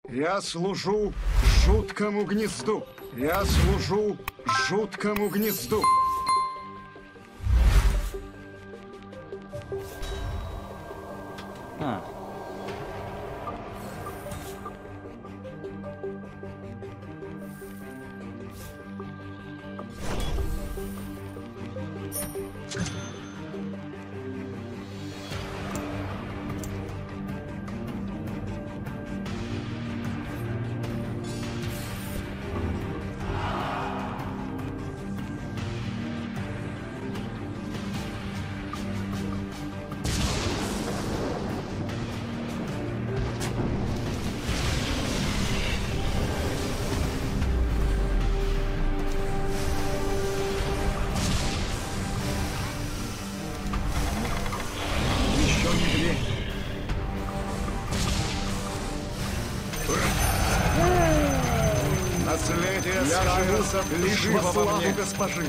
Я служу жуткому гнезду. Я служу жуткому гнезду. Наследие Скайроса лишь во славу госпожи.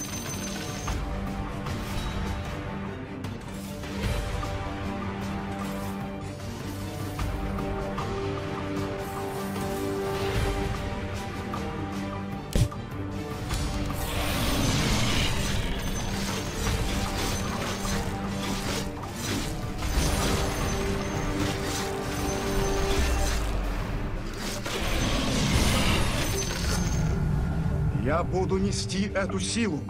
Я буду нести эту силу.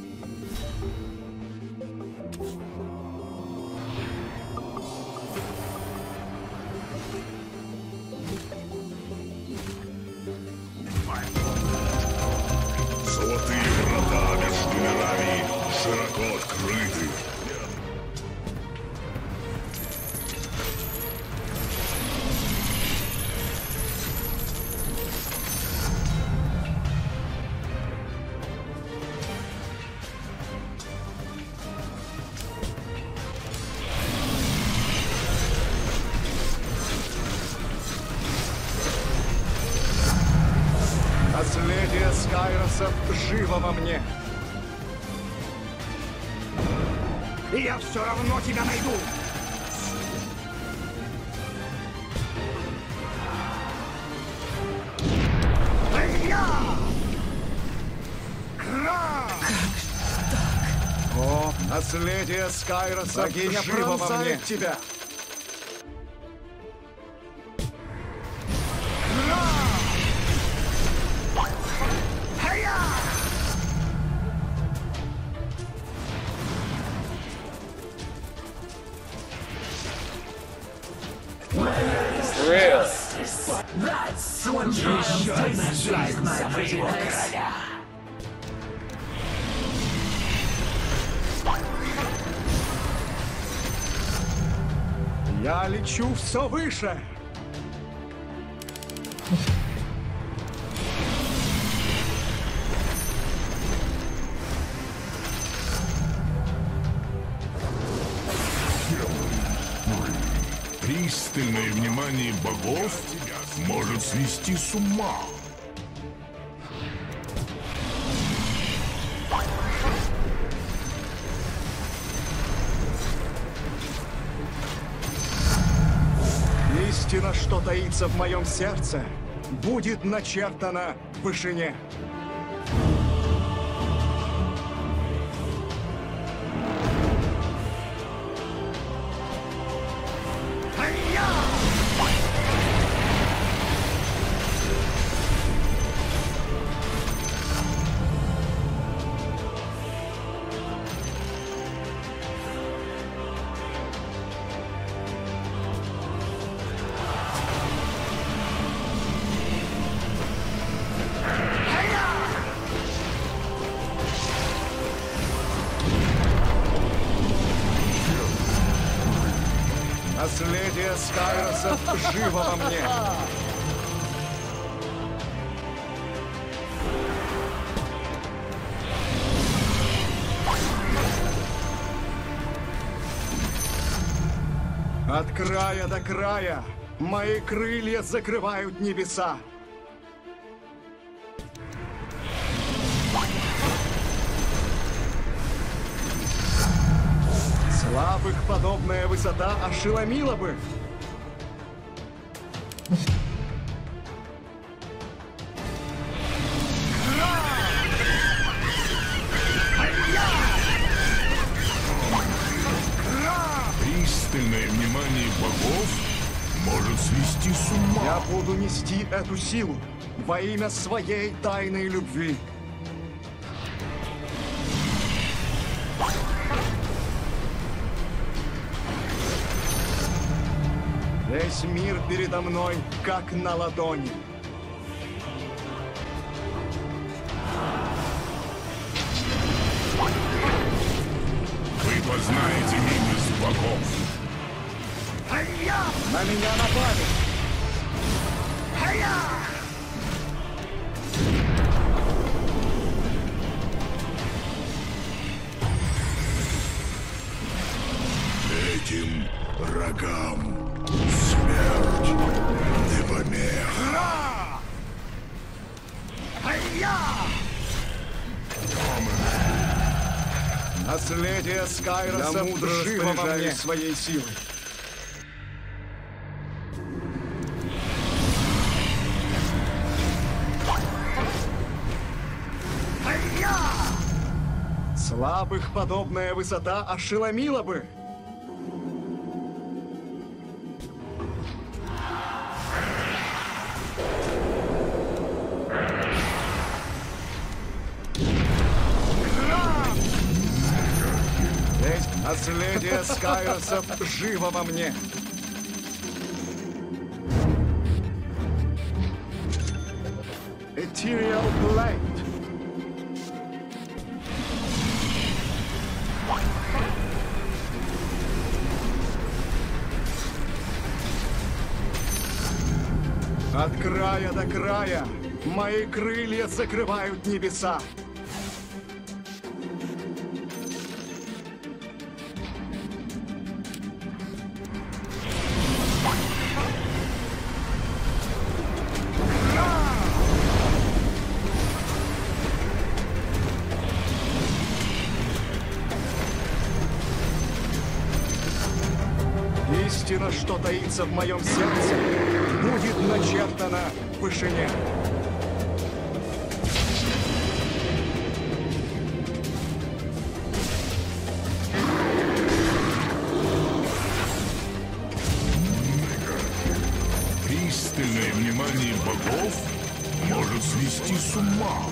Золотые врата между мирами широко открыты. Наследие Скайроса живо во мне. И я все равно тебя найду. О, наследие Скайроса Богиня живо во мне. тебя. Real. That's what you like my prettiness. Я лечу все выше. Пристальное внимание богов может свести с ума. Истина, что таится в моем сердце, будет начертана в вышине. Наследие Скайроса живо во мне. От края до края мои крылья закрывают небеса. Слабых подобная высота ошеломила бы. Я буду нести эту силу во имя своей тайной любви. Весь мир передо мной, как на ладони. Вы познаете милость богов. На меня напали! Этим рогам смерть не помеха. Наследие Скайроса живо во мне своей силой. Слабых подобная высота ошеломила бы. Здесь наследие Скайросов живо во мне. Ethereal Blade. От края до края мои крылья закрывают небеса. Истина, что таится в моем сердце, будет начертана в вышине. Пристальное внимание богов может свести с ума.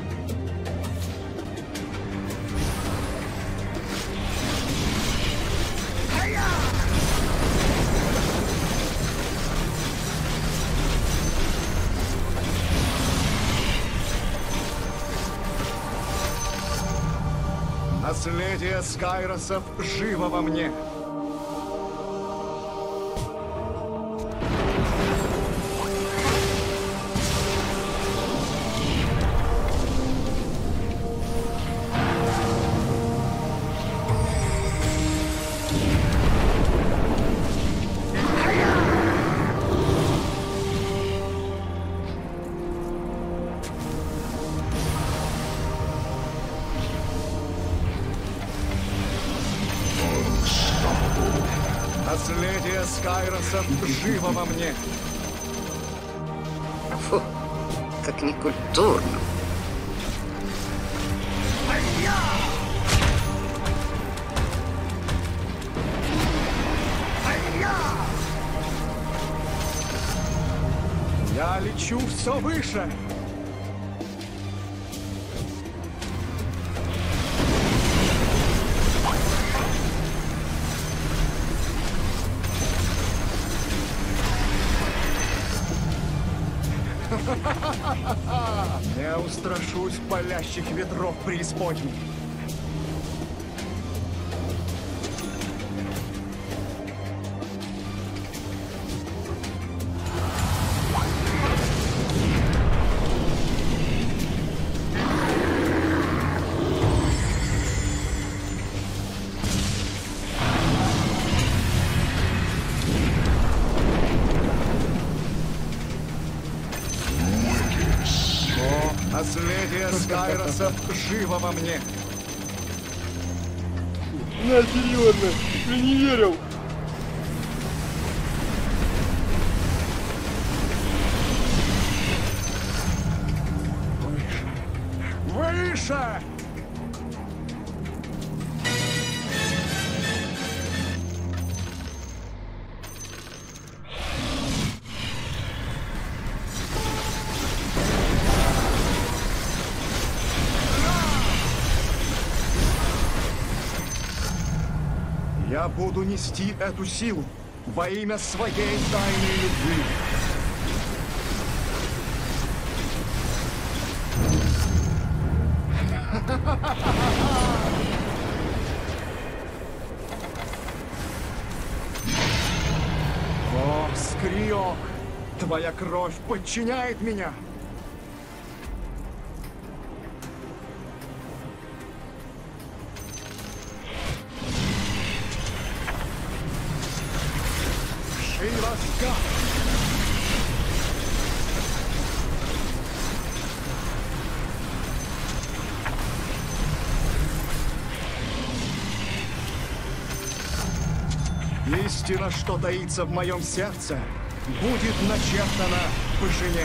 Наследие Скайросов живо во мне. Наследие Скайросов живо во мне. Фу, как некультурно. Я лечу все выше. Не устрашусь палящих ветров преисподней. Наследие Скайросов живо во мне. На, серьезно, ты не верил? Выше! Я буду нести эту силу во имя своей тайной любви. О, Скриок, твоя кровь подчиняет меня. Шейраска. Истина, что таится в моем сердце, будет начертана в вышине.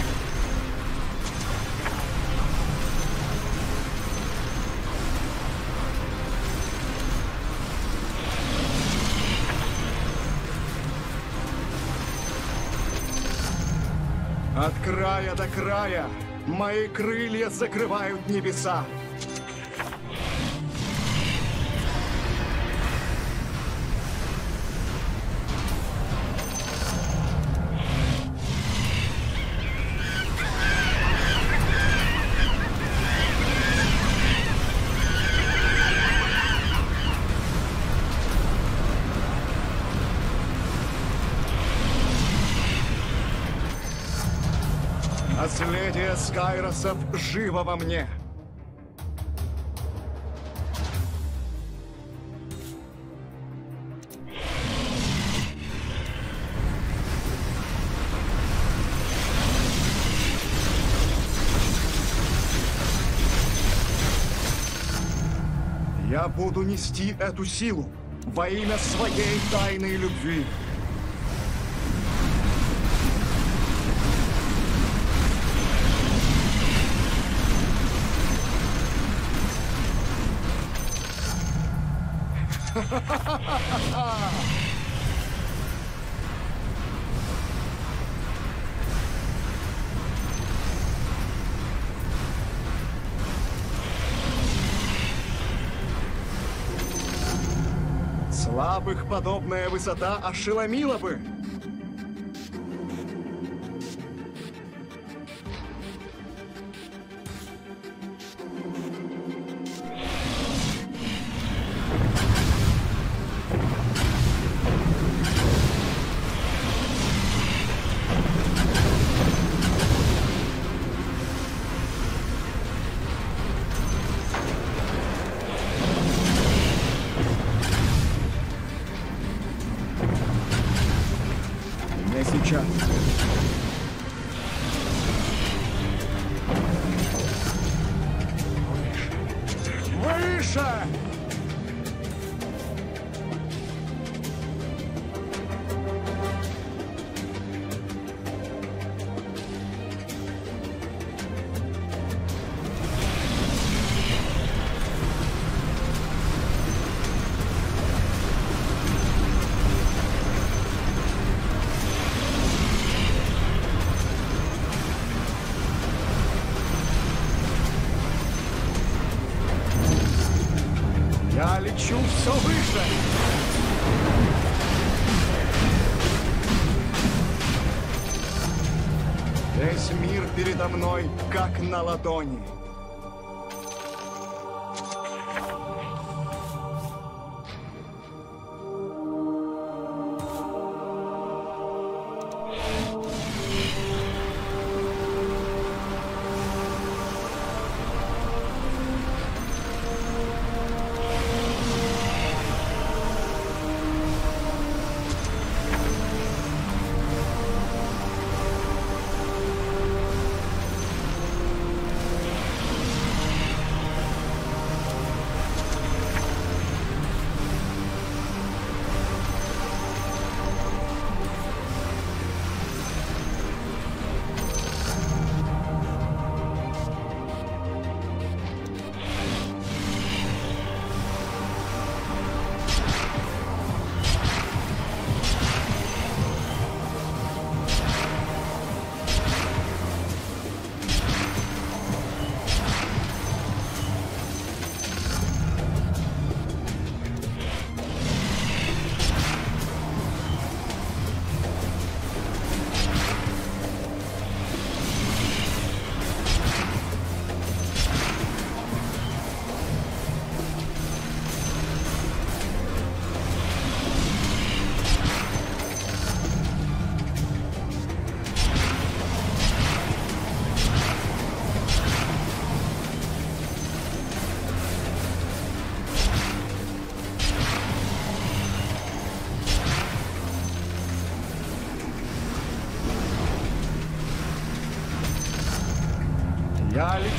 От края до края мои крылья закрывают небеса. Наследие Скайросов живо во мне. Я буду нести эту силу во имя своей тайной любви. Слабых подобная высота ошеломила бы. Не сейчас. Выше! Я лечу все выше. Весь мир передо мной, как на ладони.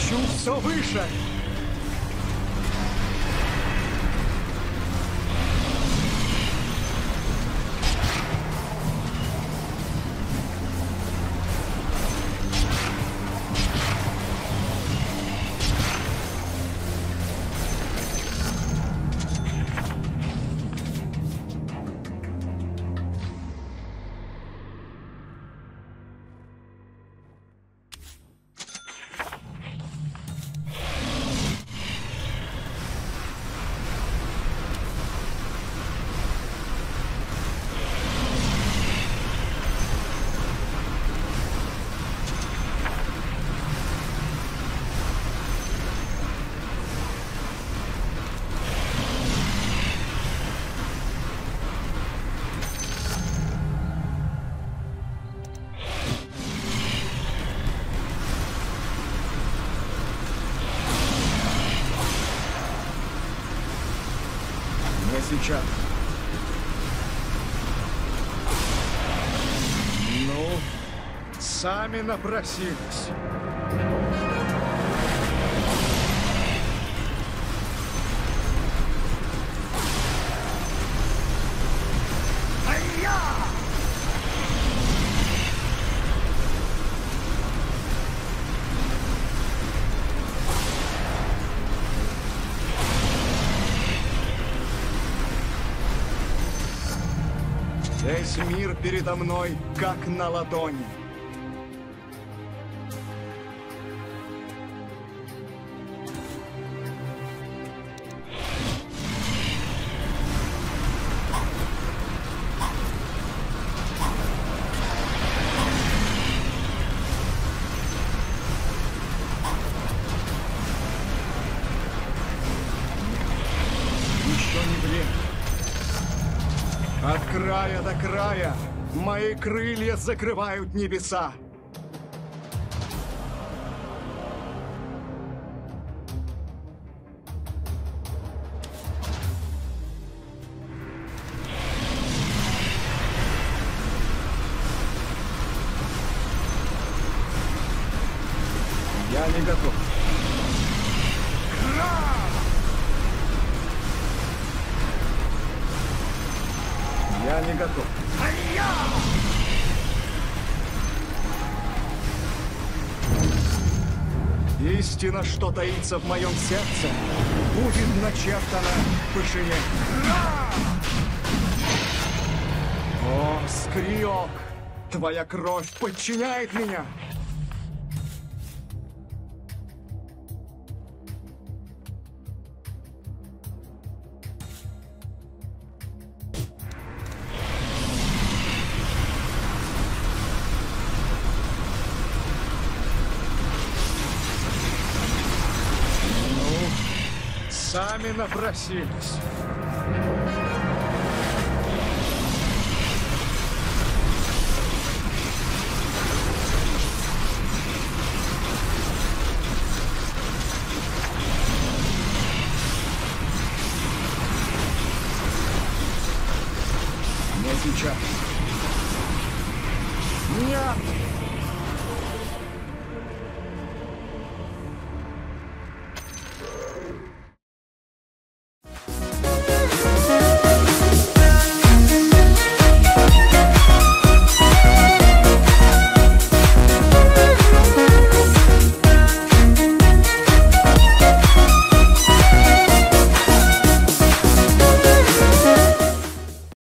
Лечу все выше. Сейчас. Ну, сами напросились. Весь мир передо мной, как на ладони. Еще не время. От края до края мои крылья закрывают небеса. Я не готов. Я не готов. Истина, что таится в моем сердце, будет начертана в вышине. О, Скриок, твоя кровь подчиняет меня. Сами напросились. Не сейчас. Нет!